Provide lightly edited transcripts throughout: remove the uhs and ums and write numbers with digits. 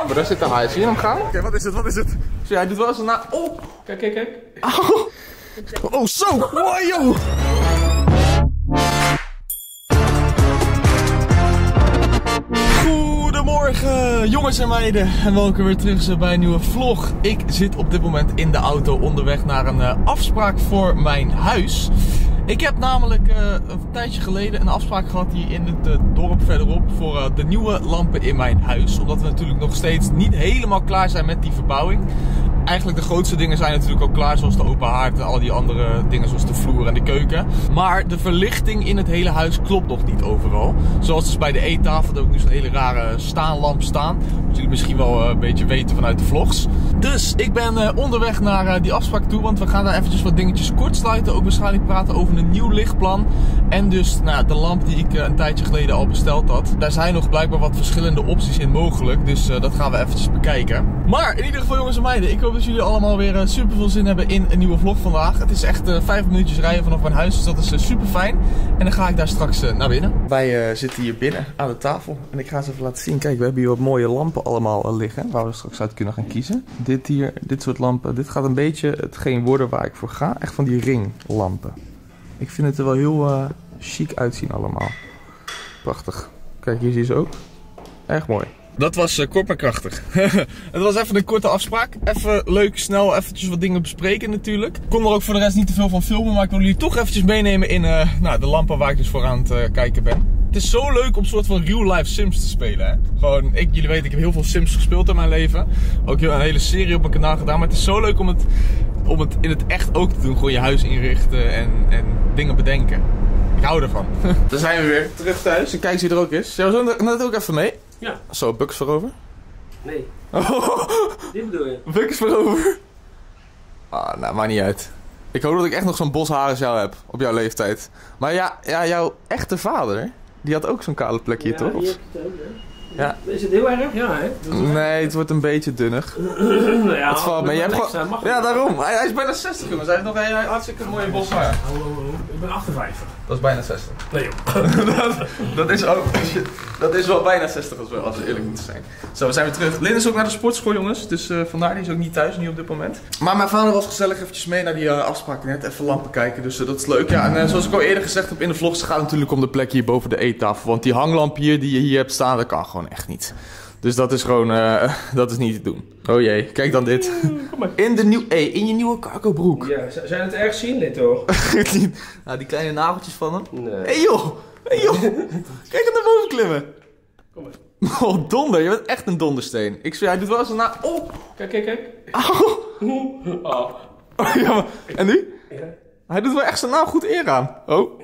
Maar daar zit de haai. Zie je hem gaan? Oké, wat is het? Wat is het? Zie, hij doet wel eens een na... Oh! Kijk, kijk, kijk. Oh, zo! Wow, joh! Goedemorgen jongens en meiden en welkom weer terug bij een nieuwe vlog. Ik zit op dit moment in de auto onderweg naar een afspraak voor mijn huis. Ik heb namelijk een tijdje geleden een afspraak gehad hier in het dorp verderop voor de nieuwe lampen in mijn huis. Omdat we natuurlijk nog steeds niet helemaal klaar zijn met die verbouwing. Eigenlijk de grootste dingen zijn natuurlijk al klaar, zoals de open haard en al die andere dingen zoals de vloer en de keuken. Maar de verlichting in het hele huis klopt nog niet overal. Zoals dus bij de eettafel, daar heb ik nu zo'n hele rare staanlamp staan. Dat jullie misschien wel een beetje weten vanuit de vlogs. Dus ik ben onderweg naar die afspraak toe, want we gaan daar eventjes wat dingetjes kortsluiten. Ook waarschijnlijk praten over een nieuw lichtplan. En dus de lamp die ik een tijdje geleden al besteld had. Daar zijn nog blijkbaar wat verschillende opties in mogelijk. Dus dat gaan we eventjes bekijken. Maar in ieder geval jongens en meiden, ik hoop dat jullie allemaal weer super veel zin hebben in een nieuwe vlog vandaag. Het is echt 5 minuutjes rijden vanaf mijn huis, dus dat is super fijn. En dan ga ik daar straks naar binnen. Wij zitten hier binnen aan de tafel en ik ga ze even laten zien. Kijk, we hebben hier wat mooie lampen allemaal liggen, waar we straks uit kunnen gaan kiezen. Dit hier, dit soort lampen, dit gaat een beetje hetgeen worden waar ik voor ga. Echt van die ringlampen. Ik vind het er wel heel chic uitzien allemaal. Prachtig. Kijk, hier zie je ze ook. Erg mooi. Dat was kort maar krachtig. Het was even een korte afspraak. Even leuk, snel, eventjes wat dingen bespreken natuurlijk. Ik kon er ook voor de rest niet te veel van filmen, maar ik wil jullie toch eventjes meenemen in de lampen waar ik dus voor aan het kijken ben. Het is zo leuk om een soort van real-life Sims te spelen, hè. Gewoon, jullie weten, ik heb heel veel Sims gespeeld in mijn leven. Ook een hele serie op mijn kanaal gedaan, maar het is zo leuk om het in het echt ook te doen. Gewoon je huis inrichten en dingen bedenken. Ik hou ervan. Dan zijn we weer terug thuis en kijk wie er ook is. Zou zo net ook even mee? Ja. Zo, Buks voorover? Nee. Oh. Dit bedoel je? Buks voorover? Ah, nou, maakt niet uit. Ik hoop dat ik echt nog zo'n bos haar als jou heb, op jouw leeftijd. Maar ja, jouw echte vader, die had ook zo'n kale plekje, ja, toch? Die heb ik ook, hè? Ja. Is het heel erg? Ja, hè? Nee, het wordt een beetje dunnig. Nou ja, het valt mee. Je hebt gewoon... Ja, daarom. Hij is bijna 60, jongens. Hij heeft nog een hartstikke mooie bos haar. Hallo, ik ben 58. Dat is bijna 60. Nee joh. dat is wel bijna 60 als we eerlijk moeten zijn. Zo, we zijn weer terug. Lynn is ook naar de sportschool, jongens. Dus vandaar, die is ook niet thuis nu op dit moment. Maar mijn vader was gezellig eventjes mee naar die afspraak net. Even lampen kijken, dus dat is leuk. Ja, en zoals ik al eerder gezegd heb in de vlogs, gaat het natuurlijk om de plek hier boven de eettafel. Want die hanglamp hier die je hier hebt staan, dat kan gewoon echt niet. Dus dat is gewoon, dat is niet te doen. Oh jee, kijk dan dit. Kom maar. In je nieuwe cargo broek. Ja, zijn het erg zien dit hoor? Nou, die kleine nageltjes van hem. Nee. Hé joh! Kijk hem naar boven klimmen. Kom maar. Oh, donder. Je bent echt een dondersteen. Ik zweer, hij doet wel eens een Oh! Kijk. Oh. Oh. Ja, maar... En nu? Ja. Hij doet wel echt zijn naam goed eer aan. Oh.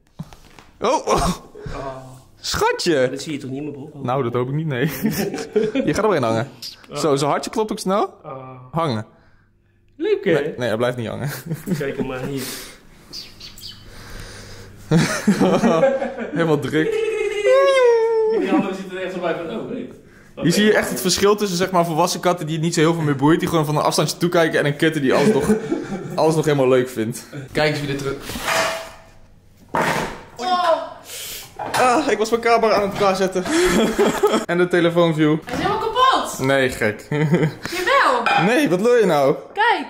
Schatje! Dat zie je toch niet, mijn broek? Nou, dat hoop ik niet, nee. Je gaat erin hangen. Zo, zijn hartje klopt ook snel. Hangen. Leuk hè? Nee, hij blijft niet hangen. Kijk hem maar hier. Helemaal druk. Die andere ziet er echt zo bij van, oh nee. Hier zie je echt het verschil tussen zeg maar volwassen katten die het niet zo heel veel meer boeit. Die gewoon van een afstandje toekijken en een kutte die alles nog helemaal leuk vindt. Kijk eens wie dit terug... ik was mijn camera aan het klaarzetten. En de telefoon viel. Hij is helemaal kapot! Nee, gek. Jawel! Nee, wat wil je nou? Kijk!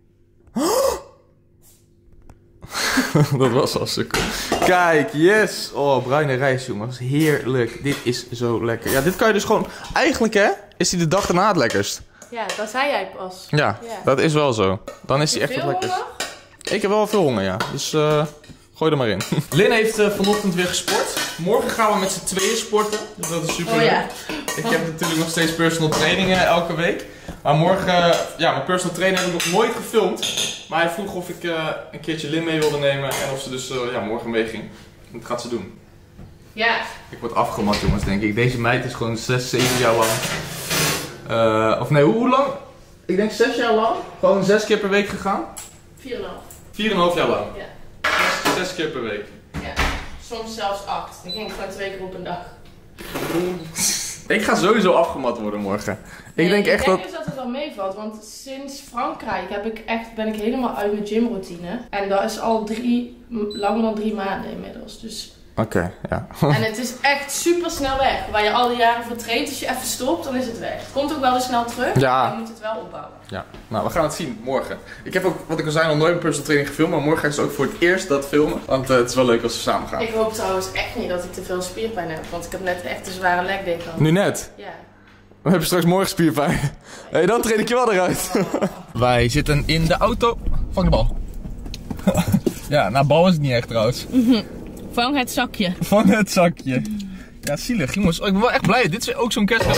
Dat was al sukkel. Kijk, yes! Oh, bruine rijst, jongens. Heerlijk. Dit is zo lekker. Ja, dit kan je dus gewoon... Eigenlijk, hè, is die de dag erna het lekkerst. Ja, dat zei jij pas. Ja, dat is wel zo. Dan is die echt het lekkerst. Ik heb wel veel honger, ja. Dus gooi er maar in. Lynn heeft vanochtend weer gesport. Morgen gaan we met z'n tweeën sporten. Dus dat is super leuk. Ja. Ik heb natuurlijk nog steeds personal trainingen elke week. Maar morgen, mijn personal trainer heb ik nog nooit gefilmd. Maar hij vroeg of ik een keertje Lynn mee wilde nemen. En of ze dus morgen meeging. Dat gaat ze doen. Ja. Ik word afgemat, jongens, denk ik. Deze meid is gewoon 6, 7 jaar lang. Of nee, hoe lang? Ik denk 6 jaar lang. Gewoon 6 keer per week gegaan. 4,5. 4,5 jaar lang. Ja. 6 keer per week. Ja. Soms zelfs 8. Dan ging ik gewoon 2 keer op een dag. Ik ga sowieso afgemat worden morgen. Ik denk echt dus dat het wel meevalt, want sinds Frankrijk ben ik helemaal uit mijn gymroutine. En dat is al langer dan 3 maanden inmiddels. Dus Oké, ja. En het is echt super snel weg. Waar je al die jaren voor traint, als je even stopt, dan is het weg. Het komt ook wel weer snel terug, Ja. maar je moet het wel opbouwen. Ja, nou we gaan het zien morgen. Ik heb ook, wat ik al zei, nog nooit een personal training gefilmd, maar morgen ga ik dus ook voor het eerst dat filmen. Want het is wel leuk als we samen gaan. Ik hoop trouwens echt niet dat ik te veel spierpijn heb, want ik heb net echt een zware leg day gehad. Nu net? Ja. We hebben straks morgen spierpijn. Hé, dan train ik je wel eruit. Wij zitten in de auto. Vang de bal. Ja, nou bal is het niet echt trouwens. Vang het zakje. Vang het zakje. Ja, zielig jongens. Ik ben wel echt blij. Dit is ook zo'n kerst.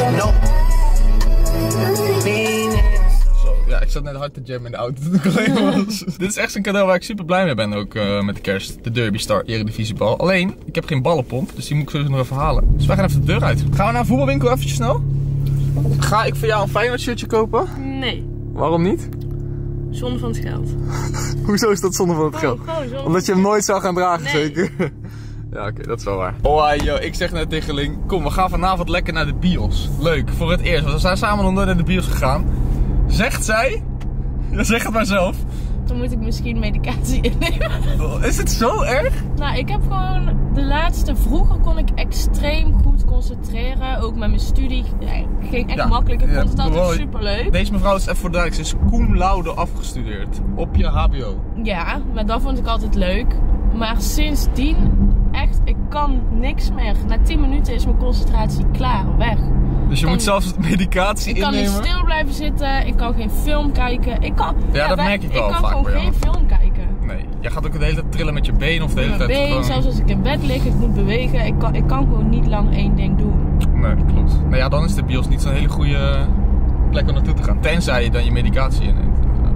Zo, ja, ik zat net hard te jammen in de auto toen ik alleen was. Dit is echt zo'n cadeau waar ik super blij mee ben ook met de kerst. De Derby Star Eredivisiebal. Alleen, ik heb geen ballenpomp, dus die moet ik sowieso nog even halen. Dus wij gaan even de deur uit. Gaan we naar een voetbalwinkel eventjes snel? Ga ik voor jou een Feyenoord shirtje kopen? Nee, Waarom niet? zonde van het geld. Hoezo is dat zonde van het geld? Omdat je hem nooit zou gaan dragen, Nee. zeker? Ja, oké, dat is wel waar. Oh, joh, ik zeg net tegen Ling, kom, we gaan vanavond lekker naar de bios. Leuk, voor het eerst, want we zijn samen nog nooit naar de bios gegaan. Zegt zij? Ja, zeg het maar zelf. Dan moet ik misschien medicatie innemen. Is het zo erg? Nou, ik heb gewoon vroeger kon ik extreem goed concentreren. Ook met mijn studie. Ja, het ging echt Ja, makkelijk. Ik ja, vond het altijd gewoon- super leuk. Deze mevrouw is even voor de duidelijkheid, ze is cum laude afgestudeerd. Op je hbo. Ja, maar dat vond ik altijd leuk. Maar sindsdien, echt, ik kan niks meer. Na 10 minuten is mijn concentratie klaar, weg. Dus je Kan- moet zelfs medicatie Ik kan niet innemen. stil blijven zitten, ik kan geen film kijken. Ja, dat merk ik wel Ik kan vaak gewoon bij jou. geen film kijken. Nee, jij gaat ook de hele tijd trillen met je been of de hele Mijn tijd been, gewoon... zelfs als ik in bed lig, ik moet bewegen. Ik kan gewoon niet lang één ding doen. Nee, klopt. Nou ja, dan is de bios niet zo'n hele goede plek om naartoe te gaan. Tenzij je dan je medicatie inneemt.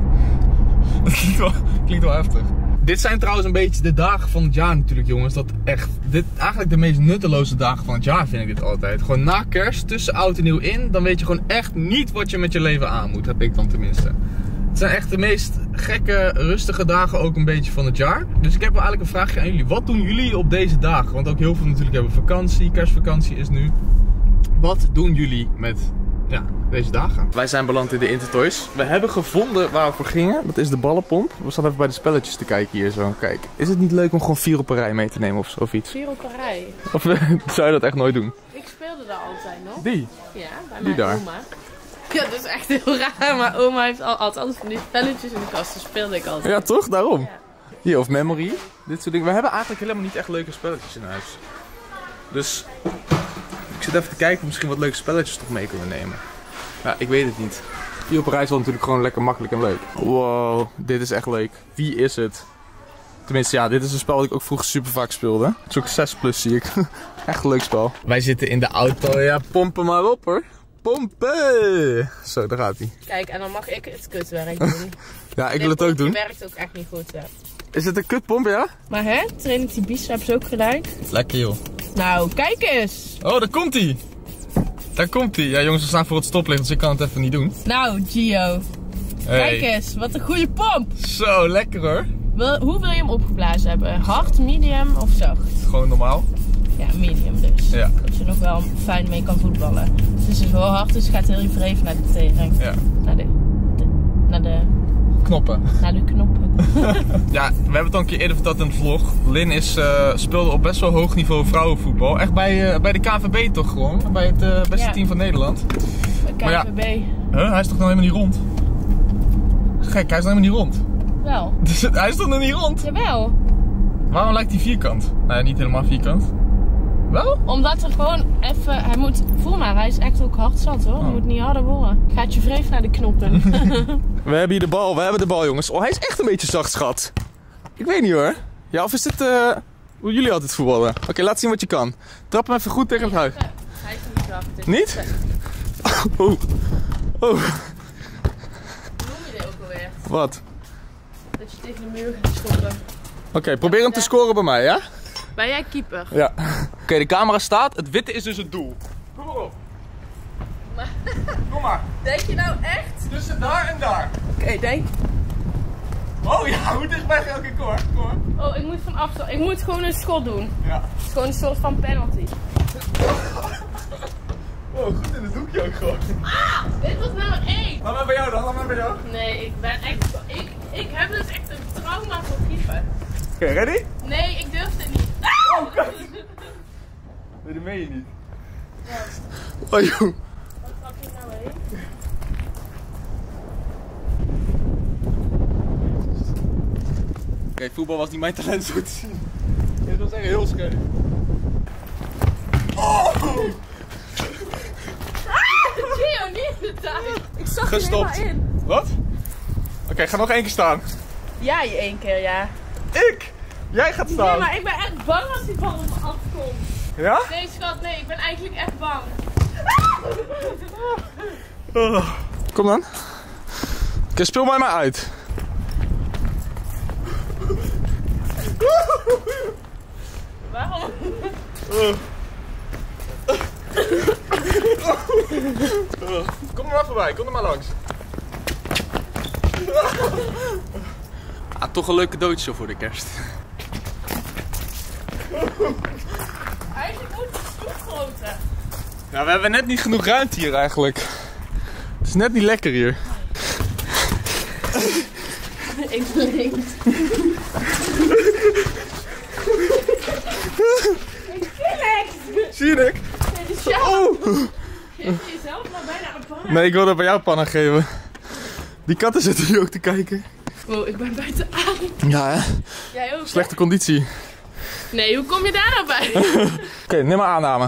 Dat klinkt wel heftig. Dit zijn trouwens een beetje de dagen van het jaar natuurlijk, jongens. Dat echt, eigenlijk de meest nutteloze dagen van het jaar vind ik dit altijd. Gewoon na kerst, tussen oud en nieuw in, dan weet je gewoon echt niet wat je met je leven aan moet. Heb ik dan tenminste. Het zijn echt de meest gekke, rustige dagen ook een beetje van het jaar. Dus ik heb wel eigenlijk een vraagje aan jullie. Wat doen jullie op deze dagen? Want ook heel veel natuurlijk hebben vakantie. Kerstvakantie is nu. Wat doen jullie met deze dagen? Wij zijn beland in de Intertoys. We hebben gevonden waar we voor gingen. Dat is de ballenpomp. We staan even bij de spelletjes te kijken hier zo. Kijk, is het niet leuk om gewoon 4 op een rij mee te nemen of iets? 4 op een rij. Of zou je dat echt nooit doen? Ik speelde daar altijd nog. Die? Ja, bij Die mijn daar? oma. Ja, dat is echt heel raar, maar oma heeft altijd van die spelletjes in de kast, dus speelde ik altijd. Ja, toch? Daarom. Ja. Hier, of Memory. Dit soort dingen. We hebben eigenlijk helemaal niet echt leuke spelletjes in huis. Dus ik zit even te kijken of we misschien wat leuke spelletjes toch mee kunnen nemen. Ja, ik weet het niet. 4 op een rij is wel natuurlijk gewoon lekker makkelijk en leuk. Wow, dit is echt leuk. Wie is het? Tenminste, ja, dit is een spel dat ik ook vroeger super vaak speelde. Het is ook 6 plus, zie ik. Echt een leuk spel. Wij zitten in de auto. Ja, pompen maar op hoor. Pompen! Zo, daar gaat hij. Kijk, en dan mag ik het kutwerk doen. Ja, ik wil het ook doen. Het werkt ook echt niet goed, ja. Is het een kutpomp, ja? Maar hè, train ik die biceps ook gelijk? Lekker joh. Nou, kijk eens! Oh, daar komt hij. Daar komt hij. Ja jongens, we staan voor het stoplicht, dus ik kan het even niet doen. Nou, Gio. Kijk eens, wat een goede pomp! Zo, lekker hoor. Hoe wil je hem opgeblazen hebben? Hard, medium of zacht? Gewoon normaal. Ja, medium dus. Ja. Dat je nog wel fijn mee kan voetballen. Dus het is wel hard, dus het gaat heel je wreef naar de tering. Ja. Naar de Knoppen. knoppen. Ja, we hebben het al een keer eerder verteld in de vlog. Lin speelde op best wel hoog niveau vrouwenvoetbal. Echt bij de KNVB toch gewoon? Bij het beste team van Nederland. KNVB. Maar ja, hij is toch nog helemaal niet rond? Gek, hij is nog helemaal niet rond. Wel. Dus hij is toch nog niet rond? Jawel. Waarom lijkt hij vierkant? Nou ja, niet helemaal vierkant. Wel? Omdat er gewoon even, hij moet, voel maar, hij is echt ook hard zat hoor. Hij moet niet harder worden. Gaat je wreef naar de knoppen. We hebben hier de bal, we hebben de bal jongens. Oh, hij is echt een beetje zacht, schat. Ik weet niet hoor. Ja, of is dit hoe jullie altijd voetballen? Oké, laat zien wat je kan. Trap hem even goed tegen het huis. Hij is niet zacht. Niet? Oh. Oh. Hoe noem je dit ook alweer? Wat? Dat je tegen de muur gaat schoppen. Oké, probeer hem te scoren bij mij, ja? Ben jij keeper? Ja. Oké, de camera staat. Het witte is dus het doel. Kom maar op. Kom maar. Denk je nou echt? Tussen daar en daar. Oké, denk. Oh ja, hoe dichtbij ga je? Oké, kom maar. Kom maar. Oh, ik moet van afstand. Ik moet gewoon een schot doen. Ja. Het is gewoon een soort van penalty. Oh, goed in het doekje ook gewoon. Ah, dit was nummer 1. Laat maar bij jou dan, laat maar bij jou. Nee, ik ben echt. Ik heb dus echt een trauma voor keeper. Oké, ready? Nee, ik durf het niet. Oh, kut. Nee, dat meen je niet. Ja. Oh joh. Wat trap je nou heen? Oké, voetbal was niet mijn talent zo te zien. Dit was echt heel scherp. Oh! Gio, niet de tijd. Ik zag je Gestopt. helemaal in. Wat? Oké, ga nog 1 keer staan. Jij 1 keer, ja. Ik? Jij gaat staan. Nee, maar ik ben echt bang als die bal op me afkomt. Ja? Nee, schat, nee, ik ben eigenlijk echt bang. Kom dan. Oké, speel mij maar uit. Waarom? Kom er maar voorbij, kom er maar langs. Ah, toch een leuk cadeautje voor de kerst. Eigenlijk moet het stoep groter. Ja, we hebben net niet genoeg ruimte hier eigenlijk. Het is net niet lekker hier. Ik blink. Ik zie niks. Zie je niks? Nee, de show. Oh! Geef je jezelf maar bijna een pan. Nee, ik wilde bij jou pannen geven. Die katten zitten hier ook te kijken. Wow, ik ben buiten adem. Ja, hè? Jij ook, hè? Slechte conditie. Nee, hoe kom je daar nou bij? Oké, neem maar aanname.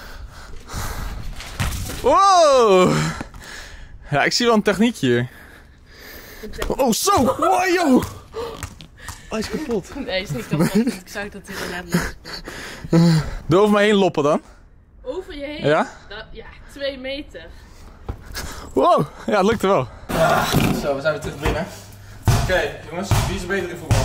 Wow! Ja, ik zie wel een techniekje hier. Oh, zo! Wow, joh! Hij is kapot. Nee, is niet kapot. Ik zag dat hij er net los. Doe over mij heen loppen dan. Over je heen? Ja? Ja, 2 meter. Wow! Ja, het lukte wel. Zo, we zijn weer terug binnen. Oké, jongens, wie is er beter in voetbal?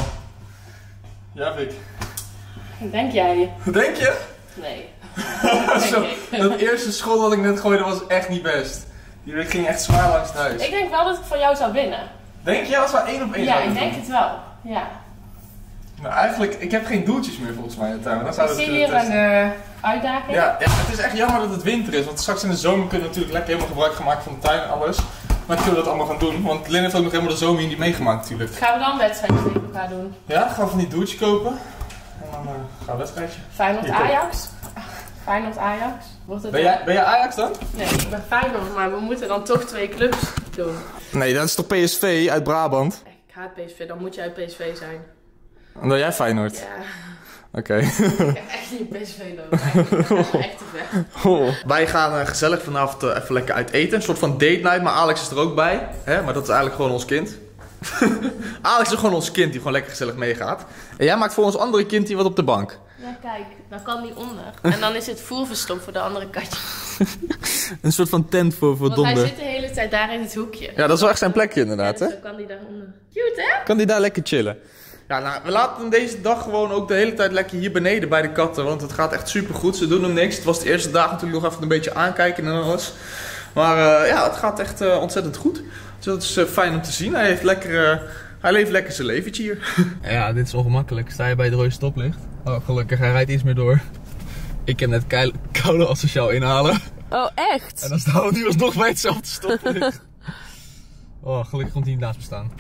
Ja, Vic. Denk jij? Denk je? Nee. Zo, dat eerste schot dat ik net gooide was echt niet best. Die ging echt zwaar langs het huis. Ik denk wel dat ik van jou zou winnen. Denk je als we 1 op 1 Ja, zouden ik denk doen? het wel. Ja. Nou, eigenlijk, ik heb geen doeltjes meer volgens mij in de tuin. Dan Ik zouden we zie het hier kunnen testen. een uitdaging. Ja, het is echt jammer dat het winter is. Want straks in de zomer kunnen we natuurlijk lekker helemaal gebruik gaan maken van de tuin en alles. Maar dan kunnen we dat allemaal gaan doen. Want Lin heeft ook nog helemaal de zomer hier niet meegemaakt natuurlijk. Gaan we dan wedstrijdjes tegen elkaar doen? Ja, dan gaan we van die doeltjes kopen. En dan gaan we een wedstrijdje. Feyenoord Hier, kom. Ajax? Feyenoord Ajax? Wordt het Ben jij Ajax dan? Nee, ik ben Feyenoord, maar we moeten dan toch 2 clubs doen. Nee, dat is toch PSV uit Brabant? Ik haat PSV, dan moet jij uit PSV zijn. En dan jij Feyenoord? Ja, Oké. ik heb echt niet PSV nodig. Ik ga echt te ver. Wij gaan gezellig vanavond even lekker uit eten. Een soort van date night, maar Alex is er ook bij. Hè? Maar dat is eigenlijk gewoon ons kind. Alex is gewoon ons kind die gewoon lekker gezellig meegaat. En jij maakt voor ons andere kind die wat op de bank. Ja, kijk, dan kan die onder. En dan is het voer verstopt voor de andere katjes. Een soort van tent voor Want hij donder. zit de hele tijd daar in het hoekje. Ja, dat is wel echt zijn plekje Ja, inderdaad, dus hè? zo kan die daaronder. Cute, hè? Kan die daar lekker chillen. Ja, nou, we laten hem deze dag gewoon ook de hele tijd lekker hier beneden bij de katten. Want het gaat echt super goed. Ze doen hem niks. Het was de eerste dag natuurlijk nog even een beetje aankijken en alles. Maar ja, het gaat echt ontzettend goed. Dus dat is fijn om te zien. Hij leeft lekker zijn leventje hier. Ja, dit is ongemakkelijk. Sta je bij het rode stoplicht? Oh, gelukkig. Hij rijdt iets meer door. Ik heb net koude asociaal inhalen. Oh, echt? En dan staan we nu alsnog bij hetzelfde stoplicht. Oh, gelukkig komt hij niet naast me staan.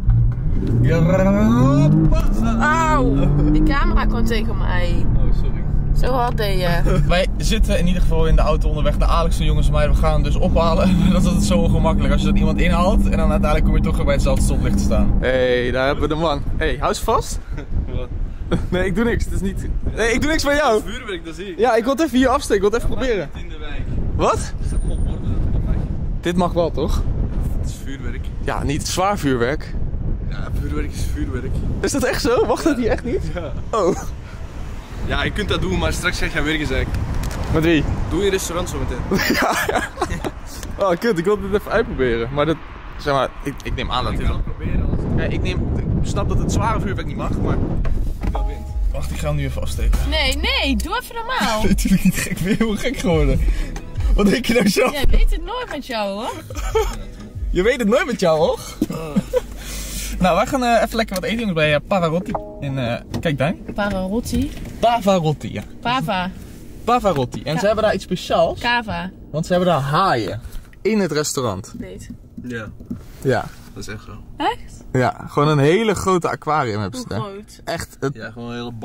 Auw, die camera kwam tegen mij. Oh, sorry. Zo hard deed je. Wij zitten in ieder geval in de auto onderweg naar Alex en jongens en mij. We gaan hem dus ophalen. Dat is altijd zo ongemakkelijk als je dan iemand inhaalt en dan uiteindelijk kom je toch weer bij hetzelfde stoplicht te staan. Hé, daar hebben we de man. Hé, hou eens vast. Wat? Nee, ik doe niks. Het is niet... Nee, ik doe niks van jou. Vuurwerk, dat zie ik. Ja, ik wil het even hier afsteken. Ik wil het even proberen. In de wijk. Wat? Is dat gewoon borden? Dat mag. Dit mag wel, toch? Het is vuurwerk. Ja, niet zwaar vuurwerk. Ja, vuurwerk is vuurwerk. Is dat echt zo? Mag dat hier echt niet? Ja. Oh. Ja, je kunt dat doen, maar straks ga je weer gezegd. Met wie? Doe je restaurant zo meteen. Ja. Oh, kut. Ik wil dit even uitproberen. Maar dat... Zeg maar, ik neem aan dat Ik dit... ga het proberen. Anders Ja, ik snap dat het zware vuurwerk niet mag, maar... dat wint. Wacht, ik ga hem nu even afsteken. Nee, doe even normaal. Natuurlijk niet gek, weer heel gek geworden. Wat denk je nou zelf? Jij weet het nooit met jou, hoor. Je weet het nooit met jou, hoor. Nou, wij gaan even lekker wat eten jongens bij Pavarotti. Kijk daar. Pavarotti. Pavarotti, ja. Pava. Pavarotti. En ze hebben daar iets speciaals. Cava. Want ze hebben daar haaien. In het restaurant. Weet. Ja, Ja. dat is echt zo. Echt? Ja, gewoon een hele grote aquarium hebben Hoe ze daar. groot? Echt, Ja, gewoon een hele bak.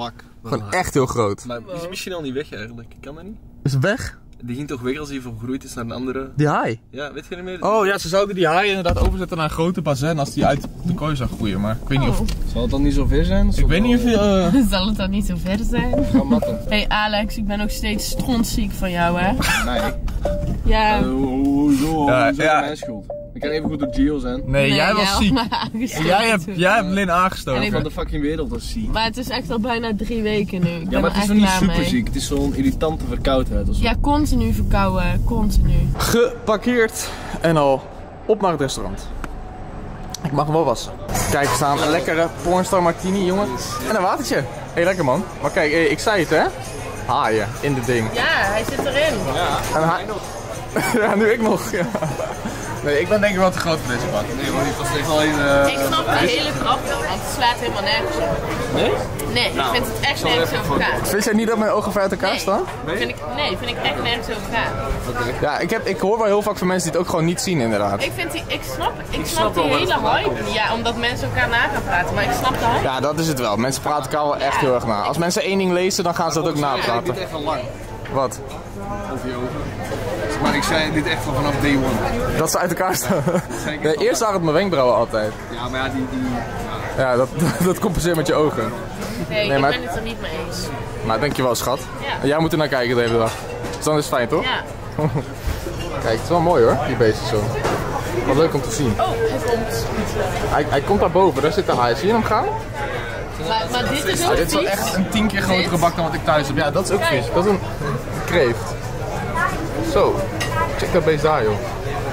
Gewoon echt heel groot. Maar is misschien al niet weg eigenlijk? Kan dat niet? Is het weg? Die ging toch weg als hij vergroeid is naar een andere... Die haai? Ja, weet je niet meer? Oh ja, ze zouden die haai inderdaad overzetten naar een grote bazin als die uit de kooi zou groeien. Maar ik weet niet of... Zal het dan niet zo ver zijn? Ik weet niet of je... Zal het dan niet zo ver zijn? Ga matten. Hey Alex, ik ben nog steeds strontziek van jou, hè? Nee. Ja. Hoezo? Ja, Hoezo ja. mijn schuld? Ik kan even goed door Gio zijn. Nee, jij was ziek. Jij hebt Lin aangestoken. Van de fucking wereld was ziek. Maar het is echt al bijna 3 weken nu. Ik ben Ja, maar er het is echt nog niet klaar super mee. ziek. Het is zo'n irritante verkoudheid of zo. Ja, continu verkouden. Continu. Geparkeerd en al op naar het restaurant. Ik mag hem wel wassen. Kijk, er staan een lekkere pornstar martini, jongen. En een watertje. Hé, lekker man. Maar kijk, ik zei het hè. Haaien in dit ding. Ja, hij zit erin. En ja, nu ik nog. Ja. Nee, ik ben denk ik wel te groot voor deze bak. Nee, maar die was echt alleen... Ik snap de hele grap wel, want het slaat helemaal nergens op. Nee? Nee, ik vind het echt nergens over gaan. Vind jij niet dat mijn ogen ver uit elkaar Nee. staan? Vind ik echt nergens over gaan. Ja, ik hoor wel heel vaak van mensen die het ook gewoon niet zien inderdaad. Ik snap die hele hype niet. Ja, omdat mensen elkaar na gaan praten, maar ik snap de hype. Ja, dat is het wel. Mensen praten elkaar wel echt heel erg na. Als mensen één ding lezen, dan gaan ze dat ook napraten. Dit echt al lang. Wat? Over je ogen. Maar ik zei dit echt al vanaf day one. Dat ze uit elkaar staan. Nee, eerst waren het mijn wenkbrauwen altijd. Ja, maar ja, Ja, dat compenseert met je ogen. Nee, maar- ik ben het er niet mee eens. Maar dankjewel schat. Ja. En jij moet er naar kijken de hele dag. Dus dan is het fijn toch? Ja. Kijk, het is wel mooi hoor, die beesten zo. Wat leuk om te zien. Oh, hij komt. Hij komt daar boven, daar zit de haai. Zie je hem gaan? Maar dit is ook Ah, dit is wel vies. echt een 10 keer grotere bak dan wat ik thuis heb. Ja, dat is ook vis. Dat is een kreeft. Zo, check dat beest daar joh.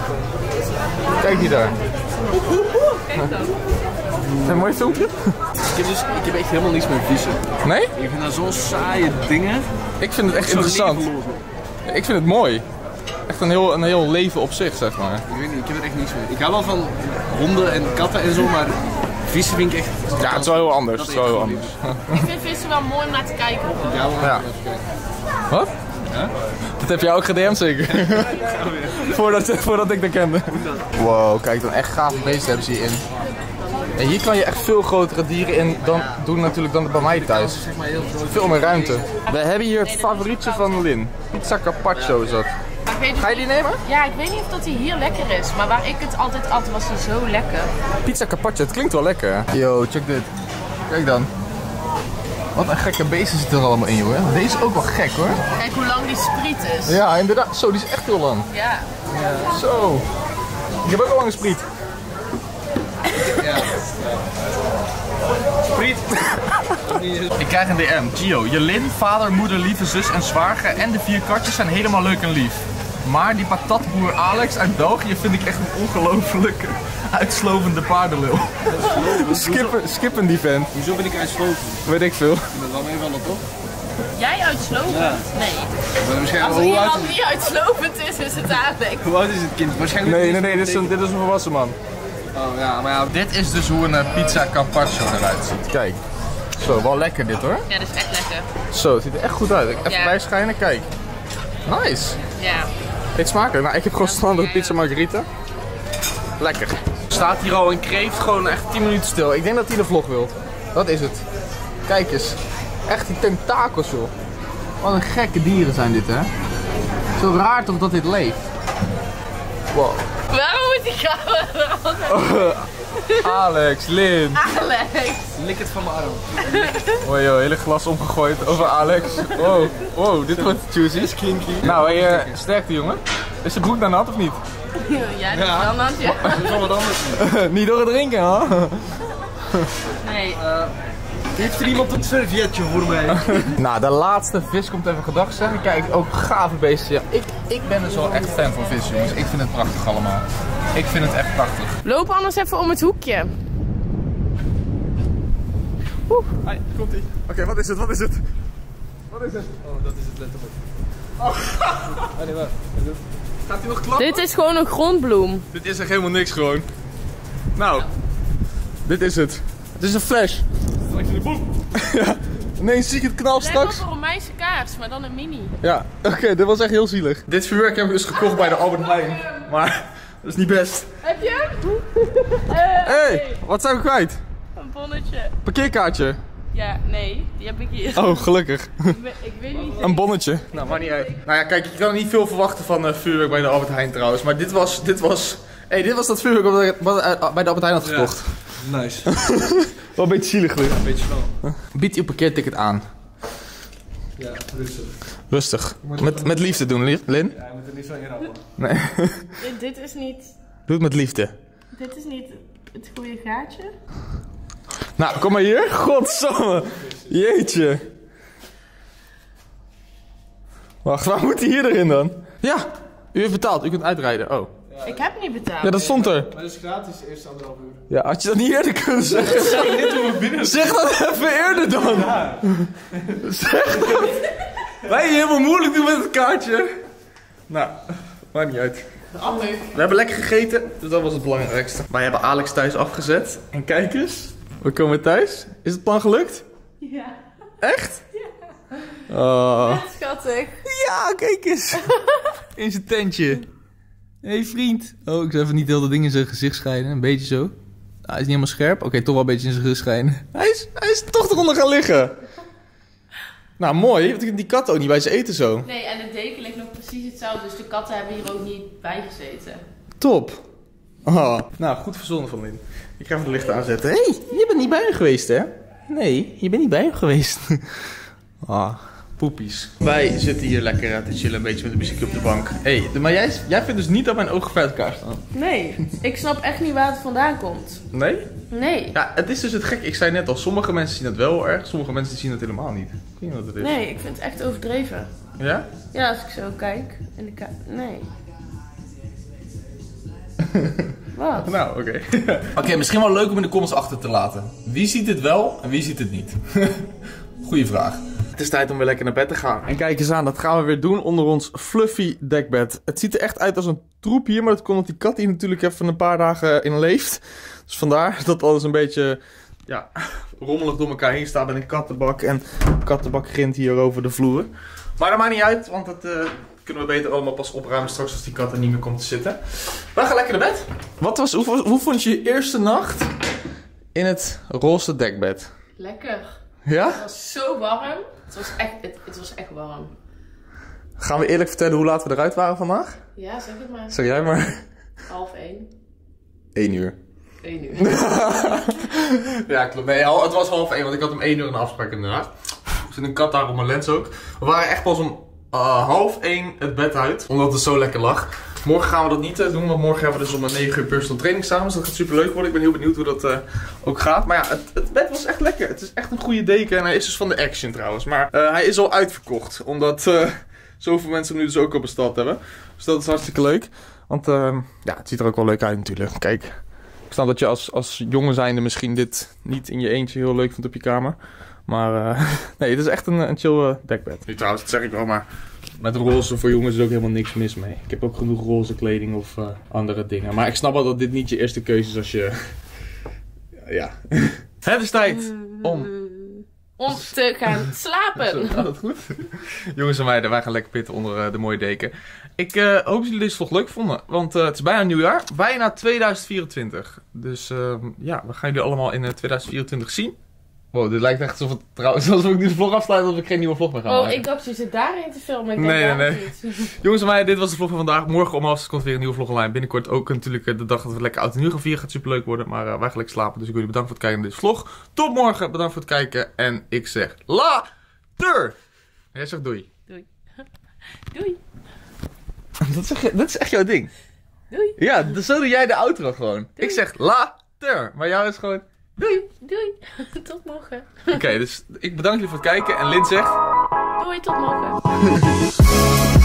Kijk die daar. Kijk dan. Een mooi filmpje? ik heb echt helemaal niks met vissen. Nee? Ik vind dat zo'n saaie dingen. Ik vind het echt Zo interessant. levenloos. Ik vind het mooi. Echt een heel leven op zich, zeg maar. Ik weet niet, ik heb er echt niks mee. Ik hou wel van honden en katten en zo, maar vissen vind ik echt... Ja, het is wel heel anders. Het is wel heel anders. Ik vind vissen wel mooi om naar te kijken. Ja, maar Ja. Wat? Dat heb jij ook gedM'd zeker? voordat ik dat kende. Wow, kijk dan echt gave beesten hebben ze hierin. En hier kan je echt veel grotere dieren in doen natuurlijk dan bij mij thuis. zeg maar heel groot. Veel meer ruimte. We hebben hier het favorietje van Lin. Pizza carpaccio is dat. Maar ik weet dus Ga je die nemen? Ja, ik weet niet of dat die hier lekker is, maar waar ik het altijd at was die zo lekker. Pizza carpaccio, het klinkt wel lekker hè? Yo, check dit. Kijk dan. Wat een gekke beesten zitten er allemaal in joh. Deze is ook wel gek hoor. Kijk hoe lang die spriet is. Ja, inderdaad. Zo, die is echt heel lang. Ja. Zo. Ik heb ook al lang een spriet. Spriet. Ik krijg een DM. Gio, je Lin, vader, moeder, lieve zus en zwager en de 4 katjes zijn helemaal leuk en lief. Maar die patatboer Alex uit België vind ik echt een ongelofelijke, uitslovende paardenlul. Skippen die vent. Hoezo ben ik uitsloten? Weet ik veel. Ik ben wel meevallen toch? Jij uitslovend? Ja. Nee. Maar waarschijnlijk, Als er hoe, oud iemand die uitslovend is het Alex. hoe oud is het kind? Waarschijnlijk Nee, dit is een volwassen man. Oh ja, maar ja. Dit is dus hoe een pizza carpaccio eruit ziet. Kijk. Zo, wel lekker dit hoor. Ja, dat is echt lekker. Zo, het ziet er echt goed uit. Even Ja. bijschijnen, kijk. Nice. Ja. Eet smakelijk. Nou, ik heb gewoon standaard pizza margarita. Lekker. Staat hier al een kreeft gewoon echt 10 minuten stil. Ik denk dat hij de vlog wil. Dat is het. Kijk eens. Echt die tentakels joh. Wat een gekke dieren zijn dit hè. Zo raar toch dat dit leeft. Wow. Waarom moet die camera er Alex, Lin. Alex? Lik het van mijn arm. Oh joh, hele glas omgegooid over Alex. Wow, wow, dit wordt juicy. Is kinky. Nou, hey, sterkte jongen. Is de broek nou nat of niet? Ja, dat is wel nat, ja. Dat is wel wat anders. Niet door het drinken hè? Nee. Heeft er iemand een servietje voor mij? Nou, de laatste vis komt even gedag zeggen. Kijk, ook gave beesten. Ja, ik ben dus wel echt fan van vis, jongens. Ik vind het prachtig allemaal. Ik vind het echt prachtig. Loop anders even om het hoekje. Hi, komt ie. Oké, wat is het? Wat is het? Wat is het? Oh, dat is het letterlijk. Oh, nee, wacht. Gaat hij nog klappen? Dit is gewoon een grondbloem. Dit is echt helemaal niks gewoon. Nou, dit is het. Het is een flash. Ja. Nee, zie ik het knal Het lijkt straks? op een Romeinse kaars, maar dan een mini. Ja, oké, dit was echt heel zielig. Dit vuurwerk heb ik dus gekocht bij de Albert Heijn. Maar dat is niet best. Heb je? Hé, hey, wat zijn we kwijt? Een bonnetje. Parkeerkaartje. Ja, nee, die heb ik hier. Oh, gelukkig. Ik weet niet. Een bonnetje. Nou, maar niet uit. Nou ja, kijk, je kan niet veel verwachten van vuurwerk bij de Albert Heijn trouwens. Maar dit was dat vuurwerk wat ik bij de Albert Heijn had gekocht. Ja. Nice. Wel een beetje zielig weer. Een beetje snel. Bied je parkeerticket aan. Ja, rustig. Rustig. Met liefde doen, Lin? Ja, je moet er niet zo in rappen. Nee. Dit is niet... Doe het met liefde. Dit is niet het goede gaatje. Nou, kom maar hier. Godsamme. Jeetje. Wacht, waar moet hij hier erin dan? Ja, u heeft betaald. U kunt uitrijden. Oh. Ik heb niet betaald. Ja, dat stond er. Maar dat is gratis, eerst 1,5 uur. Ja, had je dat niet eerder kunnen zeggen? Zeg dat even eerder dan. Ja. Zeg dat. Wij je helemaal moeilijk doen met het kaartje. Nou, maakt niet uit. Leuk. We hebben lekker gegeten, dus dat was het belangrijkste. Wij hebben Alex thuis afgezet. En kijk eens, we komen thuis. Is het plan gelukt? Ja. Echt? Oh. Echt schattig. Ja, kijk eens. In zijn tentje. Hé hey, vriend. Oh, ik zou even niet heel de dingen in zijn gezicht schijnen. Een beetje zo. Nou, hij is niet helemaal scherp. Oké, toch wel een beetje in zijn gezicht schijnen. Hij is toch eronder gaan liggen. Nou, mooi. Want die kat ook niet bij zijn eten zo. Nee, en de deken ligt nog precies hetzelfde. Dus de katten hebben hier ook niet bij gezeten. Top. Oh. Nou, goed verzonnen van Lin. Ik ga even de lichten aanzetten. Hé, hey, je bent niet bij hem geweest, hè? Nee, je bent niet bij hem geweest. Ah, poepies. Wij zitten hier lekker te chillen, een beetje met de muziek op de bank. Hé, hey, maar jij vindt dus niet dat mijn ogen ver uit elkaar staan? Nee, ik snap echt niet waar het vandaan komt. Nee? Nee. Ja, het is dus het gek. Ik zei net al, sommige mensen zien het wel erg, sommige mensen zien het helemaal niet. Ik weet niet wat het is. Nee, ik vind het echt overdreven. Ja? Ja, als ik zo kijk. In de nee. Wat? Nou, oké. Oké, misschien wel leuk om in de comments achter te laten. Wie ziet het wel en wie ziet het niet? Goeie vraag. Het is tijd om weer lekker naar bed te gaan. En kijk eens aan, dat gaan we weer doen onder ons fluffy dekbed. Het ziet er echt uit als een troep hier, maar dat komt omdat die kat hier natuurlijk even een paar dagen in leeft. Dus vandaar dat alles een beetje, ja, rommelig door elkaar heen staat met een kattenbak en kattenbakgrind hier over de vloer. Maar dat maakt niet uit, want dat kunnen we beter allemaal pas opruimen straks als die kat er niet meer komt te zitten. We gaan lekker naar bed. Hoe vond je je eerste nacht in het roze dekbed? Lekker. Ja? Het was zo warm. Het was echt warm. Gaan we eerlijk vertellen hoe laat we eruit waren vandaag? Ja, zeg het maar. Zeg jij maar. 12:30. 1 uur. 1 uur. Ja, klopt. Nee, het was 12:30, want ik had om 1 uur een afspraak inderdaad. Er zit een kat daar op mijn lens ook. We waren echt pas om 12:30 het bed uit, omdat het zo lekker lag. Morgen gaan we dat niet doen, want morgen hebben we dus om 9 uur personal training samen. Dus dat gaat super leuk worden. Ik ben heel benieuwd hoe dat ook gaat. Maar ja, het bed was echt lekker. Het is echt een goede deken en hij is dus van de Action trouwens. Maar hij is al uitverkocht, omdat zoveel mensen hem nu dus ook al besteld hebben. Dus dat is hartstikke leuk. Want ja, het ziet er ook wel leuk uit natuurlijk. Kijk, ik snap dat je als jongen zijnde misschien dit niet in je eentje heel leuk vindt op je kamer. Maar nee, het is echt een chill dekbed. Nu trouwens, dat zeg ik wel, maar met roze voor jongens is ook helemaal niks mis mee. Ik heb ook genoeg roze kleding of andere dingen. Maar ik snap wel dat dit niet je eerste keuze is als je... ja. Het is tijd om te gaan slapen. Gaat het goed? Jongens en meiden, wij gaan lekker pitten onder de mooie deken. Ik hoop dat jullie deze vlog leuk vonden. Want het is bijna nieuwjaar. Bijna 2024. Dus ja, we gaan jullie allemaal in 2024 zien. Wow, dit lijkt echt alsof het trouwens, alsof ik nu de vlog afsluit, alsof ik geen nieuwe vlog meer ga maken. Ik dacht je zit daarin te filmen. Ik nee. Jongens en meiden, dit was de vlog van vandaag. Morgen om 11:30 komt weer een nieuwe vlog online. Binnenkort ook natuurlijk de dag dat we lekker oud en nieuw gaan vieren. Gaat super leuk worden, maar wij gaan lekker slapen. Dus ik wil jullie bedanken voor het kijken naar deze vlog. Tot morgen, bedankt voor het kijken. En ik zeg later! En jij zegt doei. Doei. Doei. Dat is echt jouw ding. Doei. Ja, zo doe jij de outro gewoon. Doei. Ik zeg later, maar jou is gewoon... Doei. Doei. Tot morgen. Oké, dus ik bedank jullie voor het kijken en Lin zegt... Doei, tot morgen.